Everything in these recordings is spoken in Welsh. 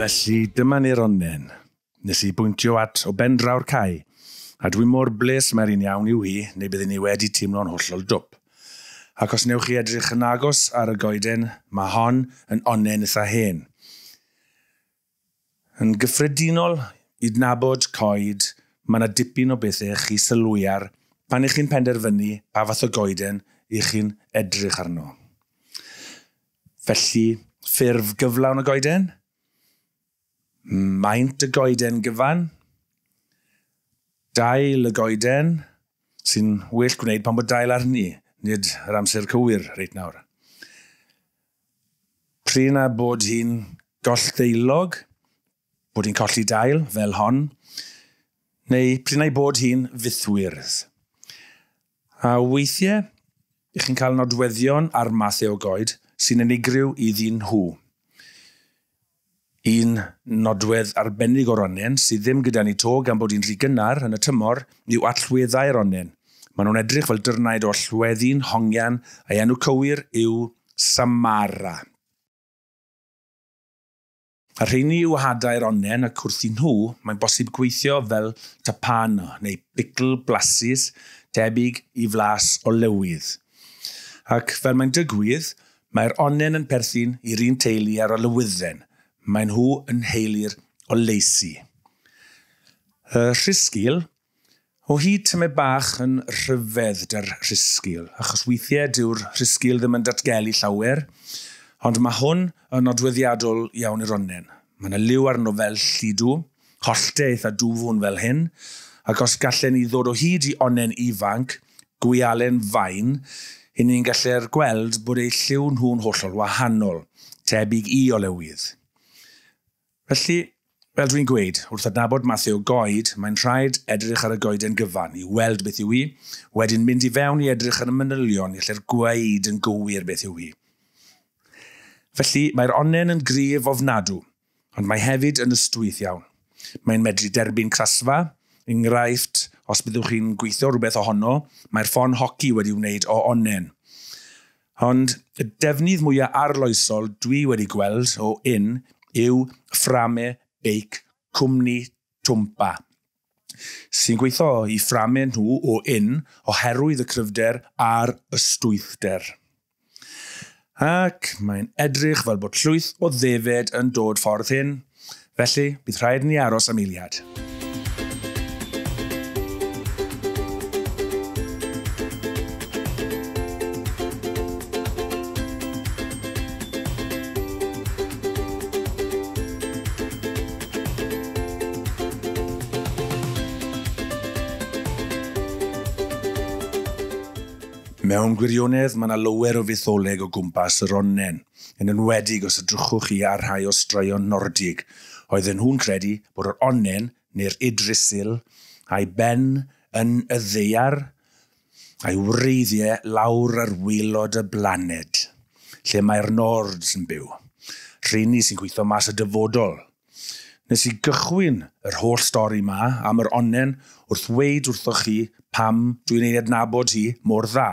Felly, dyma ni'r onnen. Nes I bwyntio at o ben draw'r cae, a dwi mor bles mae'r un iawn i'w hi, neu byddwn ni wedi teimlo'n hollol dwp. Ac os newch chi edrych yn agos ar y goeden, mae hon yn onnen eitha hen. Yn gyffredinol, I dnabod coed, mae yna dipyn o bethau chi sylwi ar pan I chi'n penderfynu pa fath o goeden I chi'n edrych arno. Felly, ffurf gyflawn y goeden, maint y goeden gyfan, dail y goeden, sy'n well gwneud pan bod dail arni, nid yr amser cywir reit nawr. Prin a bod hi'n golldeilog, bod hi'n colli dail fel hon, neu prin a bod hi'n fythwyrdd. A weithiau, I chi'n cael nodweddion ar mathau o goed sy'n unigryw I ddyn nhw. Un nodwedd arbennig o'r onnen sydd ddim gyda ni to gan bod hi'n rhy gynnar yn y tymor yw allweddau'r onnen. Maen nhw'n edrych fel dyrnaid o allweddi'n hongian a'i enw cywir yw samara. A rheini yw hadau'r onnen ac wrth I nhw mae'n bosib gweithio fel tapano neu bicl blasus debyg I flas o lywydd. Ac fel mae'n digwydd, mae'r onnen yn perthyn i'r un teulu ar o lywydden. Mae'n nhw yn heilir o leisi. Y rhysgil, o hyd tymed bach yn rhyfedd dy'r rhysgil, achos weithiau dyw'r rhysgil ddim yn datgelu llawer, ond mae hwn yn nodweddiadol iawn i'r onnen. Mae yna liw arno fel llidw, holltau eitha dwfwn fel hyn, ac os gallen ni ddod o hyd I onnen ifanc, gwialen fain, I ni'n gallu'r gweld bod ei lliw nhw'n hollol wahanol, tebyg I olewydd. Felly, fel dwi'n gweud, wrth adnabod mathau o goed, mae'n rhaid edrych ar y goeden gyfan I weld beth yw I, wedyn mynd I fewn I edrych ar y manylion I lle'r gweud yn gywir beth yw I. Felly, mae'r onnen yn gryf ofnadw, ond mae hefyd yn ystwyth iawn. Mae'n medru derbyn crasfa, enghraifft, os byddwch chi'n gweithio rhywbeth ohono, mae'r ffon hoci wedi wneud o onnen. Ond y defnydd mwyaf arloesol dwi wedi gweld o un yw fframe beic cwmni twmpa, sy'n gweithio I fframe nhw o un oherwydd y cryfder a'r ystwythder. Ac mae'n edrych fel bod llwyth o ddefed yn dod ffordd hyn, felly bydd rhaid ni aros am eiliad. Mewn gwirionedd, mae yna lower o fetholeg o gwmpas yr onnen, yn enwedig os ydrychwch chi ar rhai o straeon nordig, oedden nhw'n credu bod yr onnen neu'r idrisil a'i ben yn y ddeiar a'i wreiddiau lawr ar waelod y blaned, lle mae'r nords yn byw, rheini sy'n gweithio mas y dyfodol. Nes I gychwyn yr holl stori yma am yr onnen wrth weid wrthoch chi pam dwi'n ei adnabod hi mor dda.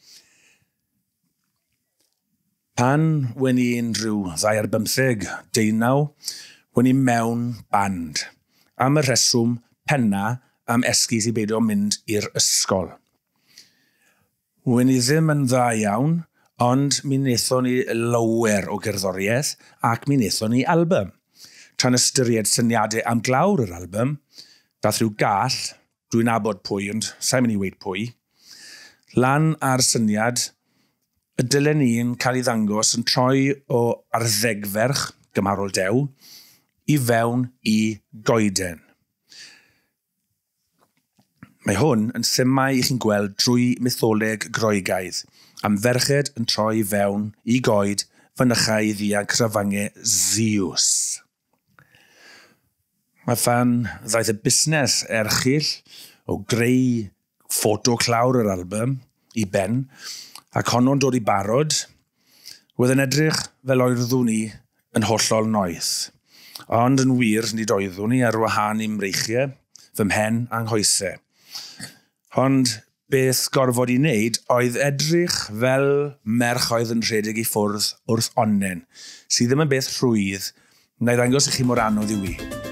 Pan wen i'n rhyw 2-15, wen I mewn band, am y rheswm penna am esgus I beidio mynd i'r ysgol. Wen I ddim yn dda iawn, ond mi wnaethon ni lawer o gerddoriaeth ac mi wnaethon ni album. Tra'n ystyried syniadau am glawr yr album, dath rhyw gall, dwi'n abod pwy, ond sa'n mynd I weid pwy, lan ar syniad y dylen ni'n cael ei ddangos yn troi o arddegferch, gymarol dew, I fewn I goeden. Mae hwn yn themau I chi'n gweld drwy mytholeg Groegaidd, am ferched yn troi fewn I goed fynychau ddiag cryfangau Zeus. Mae fan ddaeth y busnes erchyll o greu ffoto clawr yr album I ben, ac honno'n dod I barod, wedd yn edrych fel oeddwn ni yn hollol noeth. Ond yn wir, nid oeddwn ni ar wahân I mreichiau, fy mhen anghoesau. Ond beth gorfod I wneud oedd edrych fel merch oedd yn rhedeg I ffwrdd wrth onnen, sydd ddim yn beth rhwydd, Na i ddangos i chi mor anodd i wi.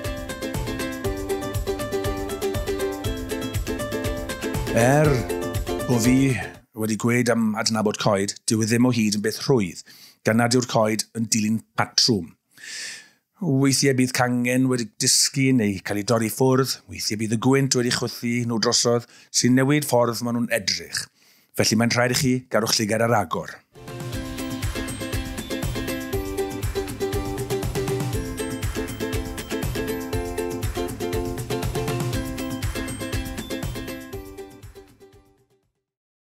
O fi wedi gweud am adnabod coed, dyw e ddim o hyd yn beth rhwydd, gan nad yw'r coed yn dilyn patrwm. Weithiau bydd cangen wedi dysgu neu cael ei dorri ffwrdd, weithiau bydd y gwynt wedi chwythu nhw drosodd sy'n newid ffordd maen nhw'n edrych. Felly mae'n rhaid i chi gadw'ch llygad ar agor.